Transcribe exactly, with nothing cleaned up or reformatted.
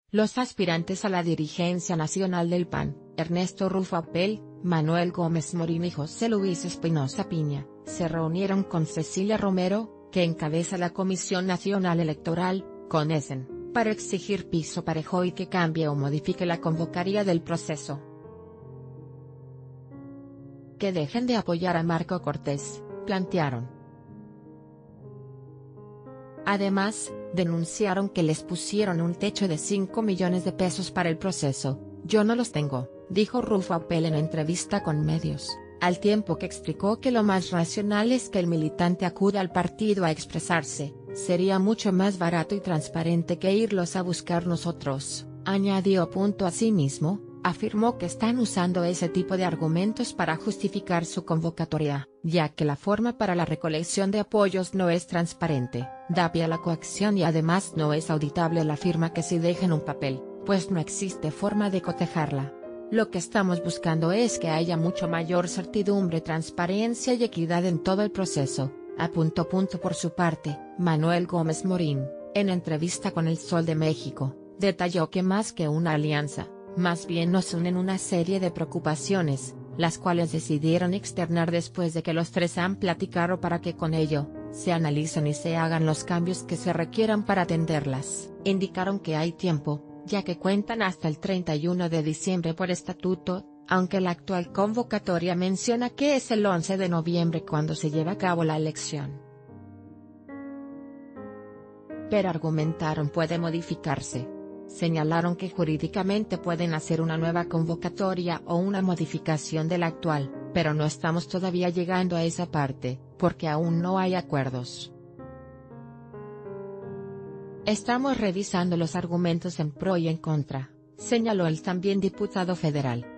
Los aspirantes a la dirigencia nacional del P A N, Ernesto Rufo Apel, Manuel Gómez Morín y José Luis Espinosa Piña, se reunieron con Cecilia Romero, que encabeza la Comisión Nacional Electoral, CONECEN, para exigir piso parejo y que cambie o modifique la convocatoria del proceso. Que dejen de apoyar a Marco Cortés, plantearon. Además, denunciaron que les pusieron un techo de cinco millones de pesos para el proceso. Yo no los tengo, dijo Rufo Apel en entrevista con medios, al tiempo que explicó que lo más racional es que el militante acuda al partido a expresarse, sería mucho más barato y transparente que irlos a buscar nosotros, añadió. Asimismo, afirmó que están usando ese tipo de argumentos para justificar su convocatoria, ya que la forma para la recolección de apoyos no es transparente, da pie a la coacción y además no es auditable la firma que se deja en un papel, pues no existe forma de cotejarla. Lo que estamos buscando es que haya mucho mayor certidumbre, transparencia y equidad en todo el proceso, apuntó. Por su parte, Manuel Gómez Morín, en entrevista con El Sol de México, detalló que más que una alianza, más bien nos unen una serie de preocupaciones, las cuales decidieron externar después de que los tres han platicado para que con ello, se analicen y se hagan los cambios que se requieran para atenderlas. Indicaron que hay tiempo, ya que cuentan hasta el treinta y uno de diciembre por estatuto, aunque la actual convocatoria menciona que es el once de noviembre cuando se lleva a cabo la elección. Pero argumentaron puede modificarse. Señalaron que jurídicamente pueden hacer una nueva convocatoria o una modificación de la actual, pero no estamos todavía llegando a esa parte, porque aún no hay acuerdos. Estamos revisando los argumentos en pro y en contra, señaló el también diputado federal.